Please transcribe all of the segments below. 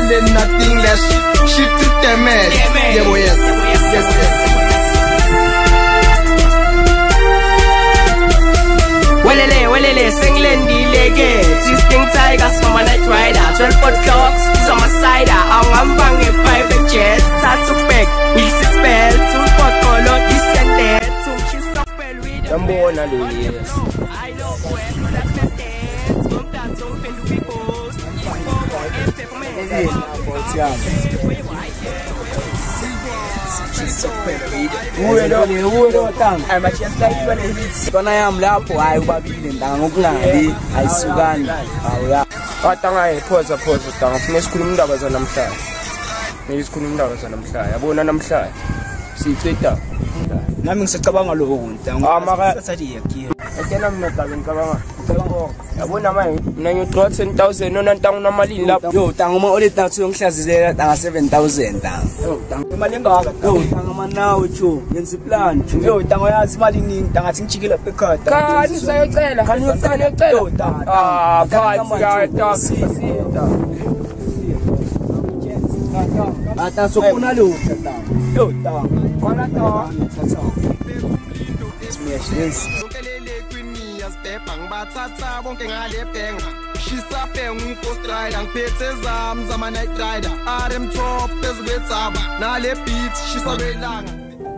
pulling nothing less. Shit to them head. Yeah, boy, yes. Welele, sing Lendi Lege. Twisting tigers from a night rider. 12-foot clocks, some a cider. I'm banging private jets. That's a peg. We spell. 2-foot color, this and that. She's so well with the yes. I love when that's the dance. Come down to nami ngisicabanga lokho Akena mina tabe ngicabanga yabona manje mina ngiyodraw 10,000 nona ntangu namalini lapho yo tanga uma ole tathu yongihlazizela tanga 7,000 tanga yo tanga imali engaka yo tanga manawo cho yenza plan yo tanga yazi imali ningi tanga athi ngijikela ekhaya kani sayocela kani yocela yo tanga phathi ata sokuna lo tanga yo tanga kwana tanga yes bathatha bonke ngale bhenga shisa bhenga upost rider ngiphethe zami zama night rider RM top ezibethaba nale beat shisa belanga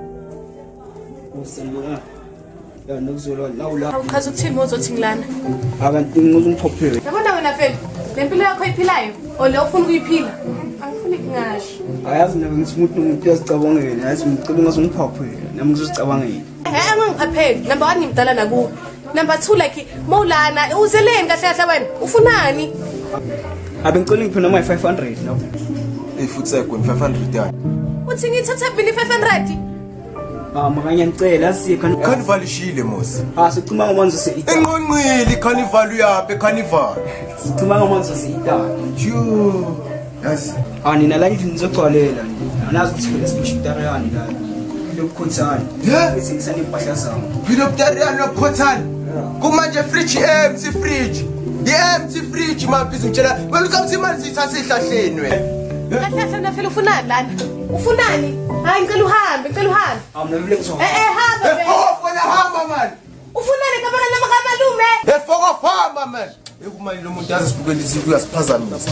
usembuka ya nokuzolwa lawula awuchaza ukuthini uzothingilana abantu ngizungiphophele yabona wena Felo lempilo yakho iphilayo ole ufuna ukuyiphila angifuni kungasho ayazi nami ngithi umuntu uyazicabangela yazi ngicabanga ngizungiphophele nami ngizocabangela angangiphapheli number 1 ngimdala nakuwe number 2 like Maulana uzeleni kahle kahle wena ufunani abe ngicela ngiphe noma 500 no futhi sekwe 500 yani uthi ngithatha bini 500 makanya ngicela asiye carnival ishile mosi sicima ngamanzi seita enqonqili carnival uyape carnival sicima ngamanzi seita ju yazi nina la ngithi ngizogcwalela anazi ukuthi lesibishitarian la lokhothana bese ngisane impahla zami Piloptarian lokhothana kumanje fridge empty fridge empty fridge maphizi ngitshela welcome to imali sithatha ehlahleni wena kahle na Felo ufunani lana ufunani hayi ngicela uhambe mina vile kuzo hamba wena hamba man ufunani kabana namakalume efokofamba man ekumali lo muntu azisibukela izinto uyasiphazamisa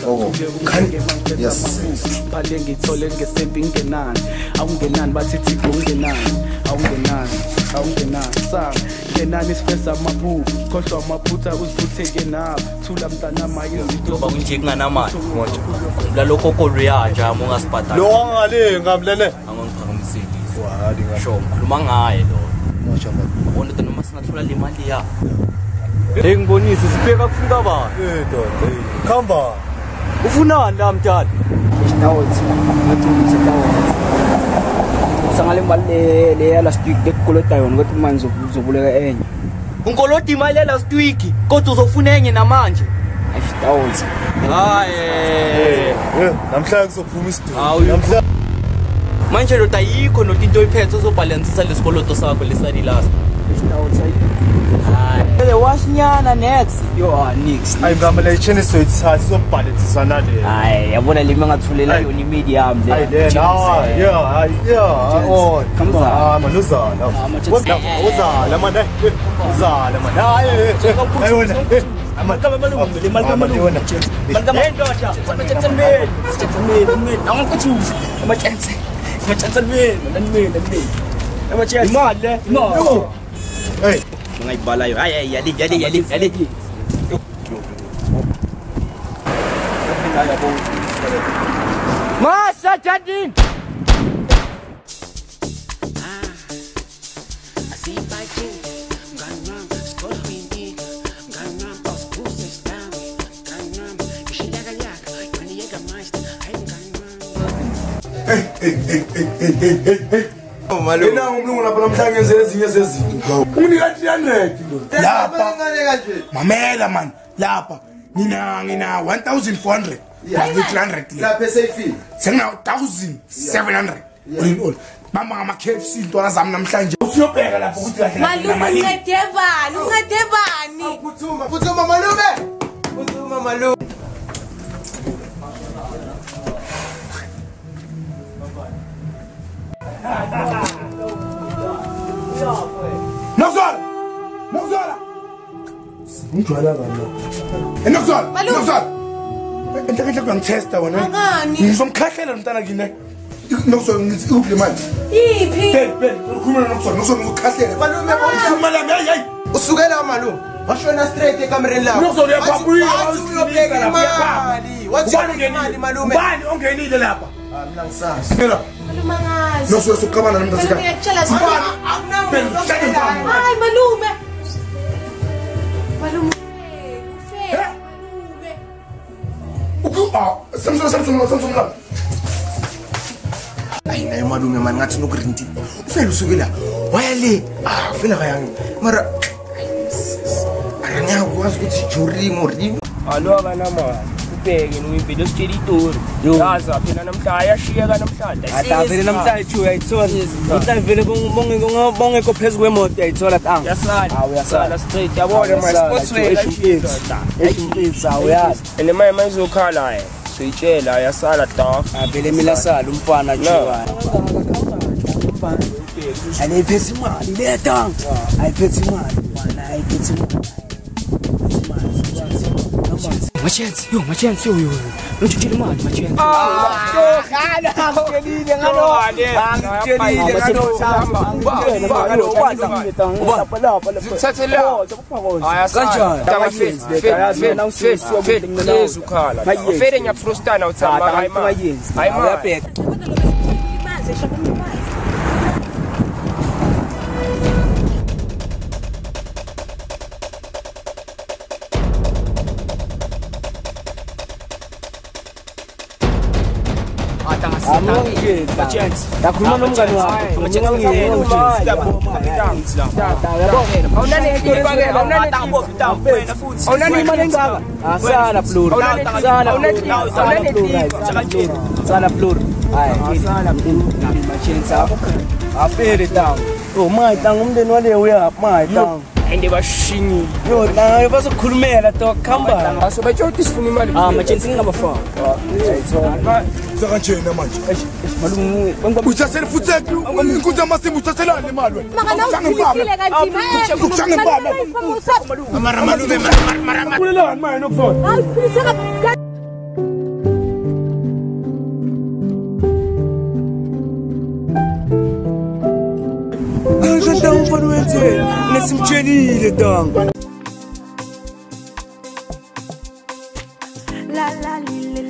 yes bale ngithole ngesempi ngenani awungenani bathi Thixo awungenani sang ngenani sifesa amabhuku khohlwa amaphutha uzifutheke nabo thula mntana maye ngoba kunje kunganamali konje lalokho kokolo yanja ungasibhadala lo ngale ngamlele angiphakamisile wali ngasho ngikhuluma ngaye lo mosha ngibona ukuthi noma singathola le mali ya ngibonise sibheka kufika ba dodo khamba ufunani la mntana isitawuthi sangale imali le last week bekolota yona ukuthi manje uzobuleka enye unkolota imali last week kodwa uzofuna enye namanje isitawuthi hayi namhlanje kuzophuma isidumbu namhlanje manje lo tayikho notinto iphethe uzobalansisa lesikoloto sakho lesali last isitawuthi hayi washnyana next yo next ayingamba ichene soyithatha izobhalensisa nale hayi yabona limi ngathulela yona imedium le oh kamza manuzala uzala man uzala man hayi wena amakama malungu le malungu malungu endosha samachembe angakuthuza amachense imali hey ngayibalayo hayi yali Masa Jadin Malu ina umlungu lapha namhlanje ngenze ezinye zezinto unika 300 lo lapha mamela man lapha ngina 1400 plus 300 lapha esayifile sengina 1700 all all mama ngama KFC intwana zami namhlanje usiyobheka lapha ukuthi kahle malume ungedebani phuthuma malume phuthuma malume Ujwala bana. Enokuzala. Enokuzala. Enhle kuyangitesta wena. Ngizomkhahlela umntana kine. Nokuzala ngithi uphi le mali? Yiphi? Bel, ukhuluma nokuzala, ngizomkhahlela. Malume ukhuluma la hey. Usukela malume. Washona straight ekamereni lakho. Nokuzala uyaphapuya. Uyobheka imali. Wathi imali malume. Bani ongenile lapha? Mina ngisazi. Phela. Malume angazi. Nokuzala sokuqabana nomntana sika. Ngiyakutshela Bel, hayi malume. Malume. Samsung la. Ay nayo malume man ngathi nokurinti. Ufela usukela. Waya le. Ufela kayang. Mara aranya ukwazi ukuthi juri ngori. Alo kana manje. Ubheke ngivele sitshela itori. Yaza phela namhla ayashiyeka namhlanje. Atavele namhlanje chu uyayithola. Namhlanje vele bongekho phezulu kwemoto uyayithola tanga. Yasala. Uyasala straight. Yabona my sportswear eshintisa uyazi. Ene manje izokhala yena. Siyitshela yasala dog. Vele mina sala umfana chuwa. Ayiphethe imali le tanga. Ayiphethe imali. Wala ayiphethe imali. Machance, yo. Ngithi imali machance. Ngikelile ngalo. Dakhuluma nomngani wakho. Ende bashingi yo nayo bazokhulumela to khamba asobatshothi sifuna imali machance ngingabafaka Zakanjena manje malume uthathele futhi inkunzi amasimbu uthathelani imali wena Makana ukushanga ibaba mara malume mara kulelani manje nokuzona Don't for the let's some jelly dong. La la li